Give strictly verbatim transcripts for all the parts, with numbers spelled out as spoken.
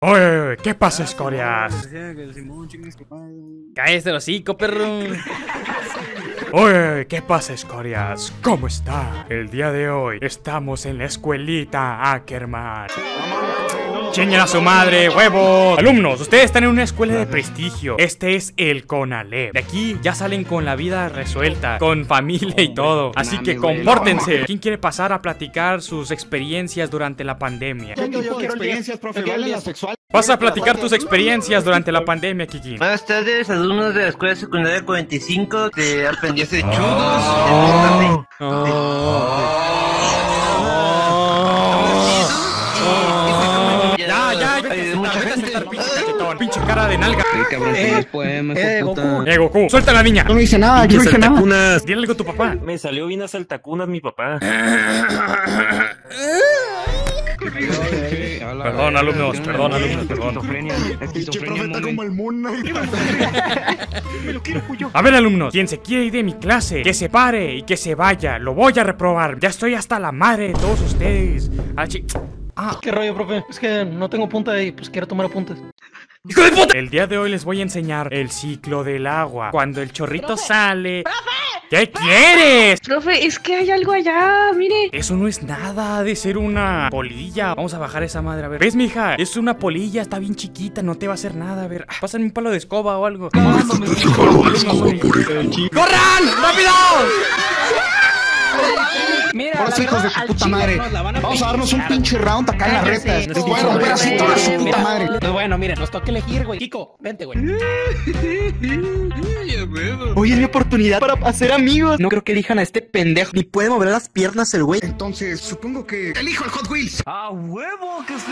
Oye, ¿qué pasa, escorias? Cállate el hocico, perro. Oye, ¿qué pasa, escorias? ¿Cómo está? El día de hoy estamos en la escuelita Ackerman. ¡Chinguen a su madre, huevos! Alumnos, ustedes están en una escuela de prestigio. Este es el CONALEP. De aquí ya salen con la vida resuelta, con familia y todo. Así que compórtense. ¿Quién quiere pasar a platicar sus experiencias durante la pandemia? Yo, yo quiero experiencias, profe. Sexual. Vas a platicar tus experiencias durante la pandemia, Kiki. Buenas tardes, alumnos de la escuela secundaria cuarenta y cinco de aprendiz de chudos. Oh. Oh. Ya, ya, ya. Mucha gente. Pinche cara de nalga. Eh, poemas, eh, Goku. Eh, Goku. Suelta a la niña. Yo no hice nada, yo no hice nada. Dile algo a tu papá. Me salió bien a saltacunas mi papá. Perdón, alumnos, perdón, alumnos, perdón. Pinche profeta como el Moon Knight. A ver, alumnos, quien se quiere ir de mi clase, que se pare y que se vaya. Lo voy a reprobar. Ya estoy hasta la madre de todos ustedes. Ah, chi... Ah, qué rollo, profe. Es que no tengo punta y pues quiero tomar apuntes. ¡Hijo de puta! El día de hoy les voy a enseñar el ciclo del agua. Cuando el chorrito ¡Profe! Sale... ¡Profe! ¿Qué quieres? Profe, es que hay algo allá, mire. Eso no es nada, ha de ser una polilla. Vamos a bajar esa madre, a ver. ¿Ves, mija? Es una polilla, está bien chiquita, no te va a hacer nada. A ver, pásame un palo de escoba o algo. ¡Corran! ¡Rápido! Mira, ahora sí, hijos de su puta madre. Vamos a darnos un pinche round acá en las retas. Les voy a romper así toda su puta madre. Pues bueno, mira, nos toca elegir, güey. Kiko, vente, güey. Hoy es mi oportunidad para hacer amigos. No creo que elijan a este pendejo. Ni puede mover las piernas el güey. Entonces, supongo que elijo el Hot Wheels. ¡Ah, huevo! ¡Que sí!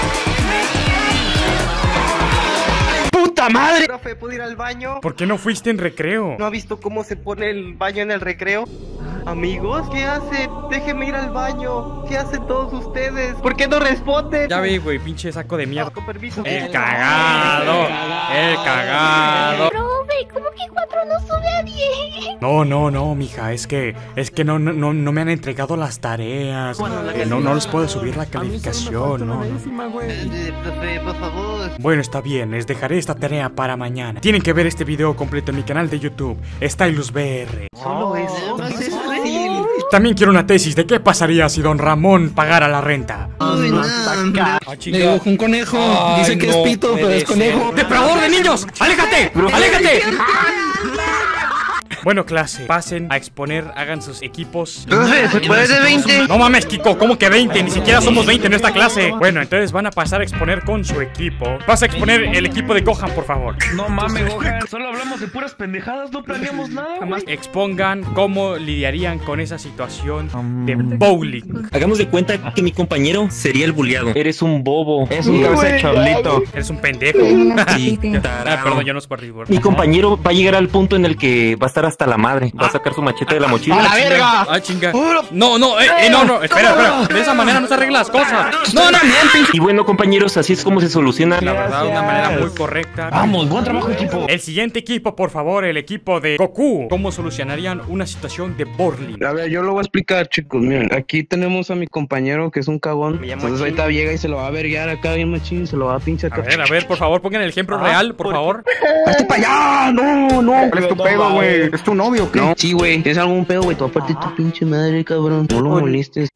¡Puta madre! Profe, ¿puedo ir al baño? ¿Por qué no fuiste en recreo? ¿No ha visto cómo se pone el baño en el recreo? Amigos, ¿qué hacen? Déjenme ir al baño. ¿Qué hacen todos ustedes? ¿Por qué no responden? Ya vi, güey, pinche saco de mierda. Con permiso. El cagado, el cagado. Profe, ¿cómo que cuatro no sube a diez? No, no, no, mija, es que es que no, no, no me han entregado las tareas. Eh, no, no les puedo subir la calificación, no. Profe, por favor. Bueno, está bien, les dejaré esta tarea para mañana. Tienen que ver este video completo en mi canal de YouTube, Stylus B R. Solo eso. No es fácil. También quiero una tesis de qué pasaría si don Ramón pagara la renta. Uy, no. Ah, Le dibujó un conejo. Ay, Dice que no es pito, pero es conejo. ¡Depredador de niños! ¡Aléjate! ¡Aléjate! Bueno, clase, pasen a exponer, hagan sus equipos. Profe, ¿se puede de veinte? No mames, Kiko, ¿cómo que veinte? Ni siquiera somos veinte en esta clase. Bueno, entonces van a pasar a exponer con su equipo. Vas a exponer el equipo de Gohan, por favor. No mames, Gohan. Solo hablamos de puras pendejadas, no planeamos nada. Jamás expongan cómo lidiarían con esa situación de bowling. Hagamos de cuenta que mi compañero sería el bulleado. Eres un bobo. Es un cabeza de chablito. Eres un pendejo. Sí, Ah, perdón, yo no es por rigor. mi compañero va a llegar al punto en el que va a estar hasta la madre. Va a sacar su machete de la mochila. ¡A la verga! Ah, chinga. No, no, eh, eh, no, no, espera, espera. De esa manera no se arreglan las cosas. No, no, Y bueno, compañeros, así es como se soluciona. la verdad, de una manera muy correcta. Vamos, buen trabajo, equipo. El siguiente equipo, por favor, el equipo de Goku. ¿Cómo solucionarían una situación de bowling? A ver, yo lo voy a explicar, chicos. Miren, aquí tenemos a mi compañero que es un cagón. Entonces ahorita llega y se lo va a verguear acá bien machín. Se lo va a pinchar A acá. ver, a ver, por favor, pongan el ejemplo real, por favor. ¡Hazte para allá! ¡No, no! ¿Cuál es tu pedo, güey? ¿Es tu novio o qué? No, sí, güey. ¿Tienes algún pedo, güey? Tú aparte tu pinche madre, cabrón. No lo molestes.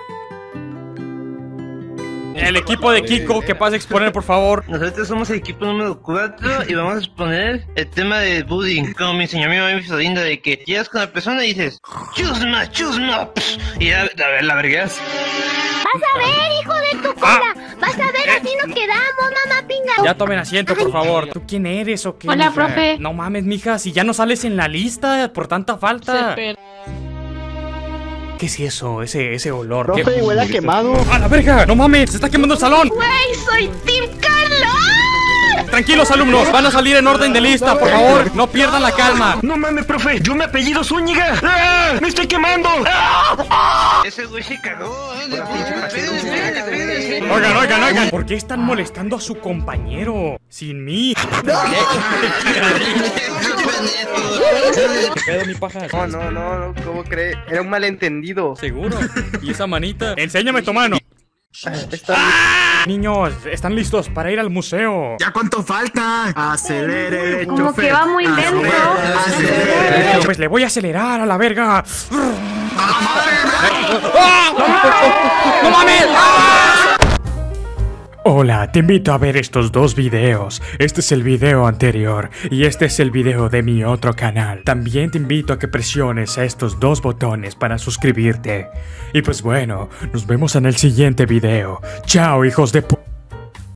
El equipo de Kiko, que pase a exponer, por favor. Nosotros somos el equipo número cuatro y vamos a exponer el tema del bullying. Como me enseñó mi mamá Florinda, de que llegas con la persona y dices chusma, chusma, psh, y ya, la, la vergas. Vas a ver, hijo de tu cola. Vas a ver, así nos quedamos, mamá pinga. Ya tomen asiento, por favor. ¿Tú quién eres o qué? Hola, mija? profe. No mames, mija, si ya no sales en la lista por tanta falta. ¿Qué es eso? Ese, ese olor. Profe, ¿Qué? huele a quemado. ¡A la verga! ¡No mames! ¡Se está quemando el salón! Güey, soy Team Carlos. Tranquilos, alumnos, van a salir en orden de lista, por favor. No pierdan la calma. No mames, profe. Yo me apellido Zúñiga. ¡Ah! ¡Me estoy quemando! ¡Ah! Ese güey se cagó. Oigan, oigan, oigan. ¿Por qué están molestando a su compañero? Sin mí. ¿Qué pedo, mi paja? No, no, no, ¿cómo cree? Era un malentendido. ¿Seguro? ¿Y esa manita? Enséñame tu mano. Niños, ¿están listos para ir al museo? ¿Ya cuánto falta? Acelere, Como que va muy lento. Pues le voy a acelerar a la verga. ¡No mames! Hola, te invito a ver estos dos videos. Este es el video anterior y este es el video de mi otro canal. También te invito a que presiones estos dos botones para suscribirte. Y pues bueno, nos vemos en el siguiente video. Chao, hijos de pu...